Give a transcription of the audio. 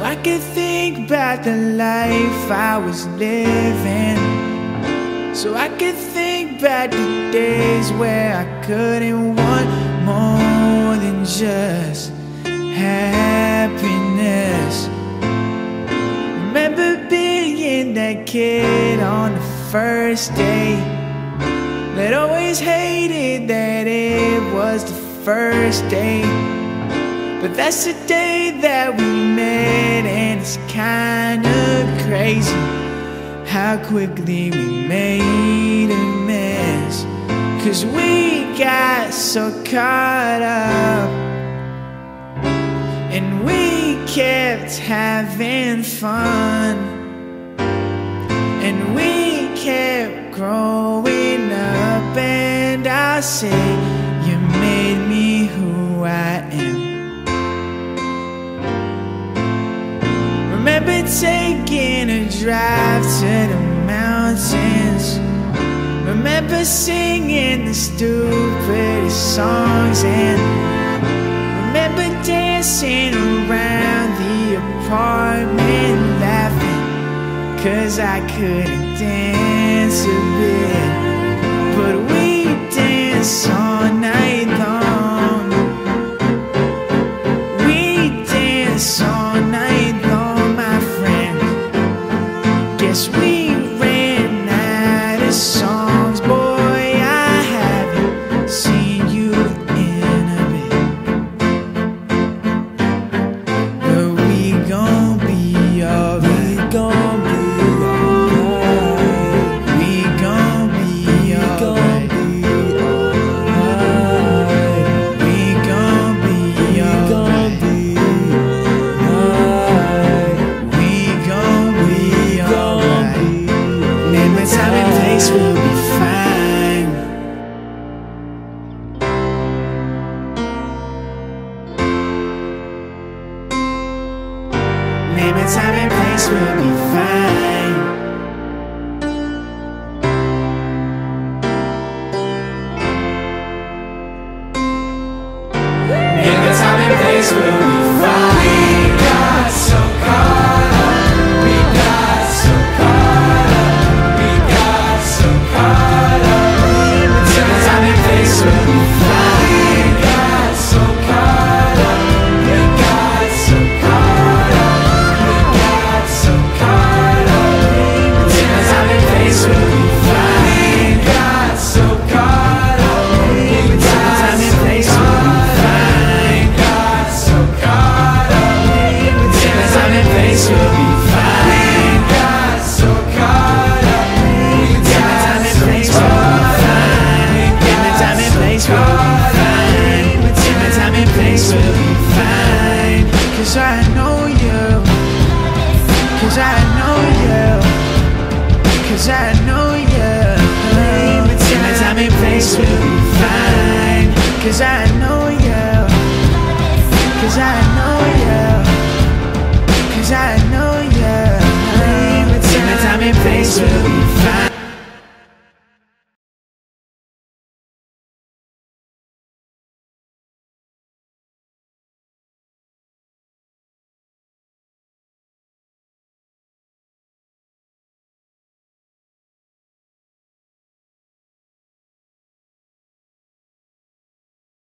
I could think about the life I was living, so I could think about the days where I couldn't want more than just happiness. Remember being that kid on the first day that always hated that it was the first day. But that's the day that we met, and it's kinda crazy how quickly we made amends. 'Cause we got so caught up, and we kept having fun, and we kept growing up. And I say, you made me who I am. Remember taking a drive to the mountains. Remember singing the stupidest songs. And remember dancing around the apartment laughing 'cause I couldn't dance a bit. But we danced all night long. We danced all night long, my friend. Guess we ran out of songs. Boy, I haven't seen you in a bit. But we gon' be alright. We gon' be alright. We gon' be alright. We gon' be alright. We gon' be alright. Name and time and place will be fine. Name and time and place will be fine. Name and time and place will be fine. We got so caught up. We got so caught up. We got so caught up. Name and time and place will be fine. We got so caught up. We got so caught up. We got so caught up. Name and time and place will be fine. We got so caught up. Name and time and place will be fine. Got so caught up. Name and time and place will be fine. Got so caught up. Name and time and place will be fine. Name and time and place will be fine. Name and time and place will be fine. 'Cause I know you. 'Cause I know you. 'Cause I know you. Name and time and place will be fine. 'Cause I